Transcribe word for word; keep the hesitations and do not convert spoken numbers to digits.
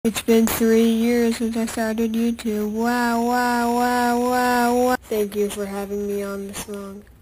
It's been three years since I started YouTube. Wow, wow, wow, wow, wow. Thank you for having me on the song.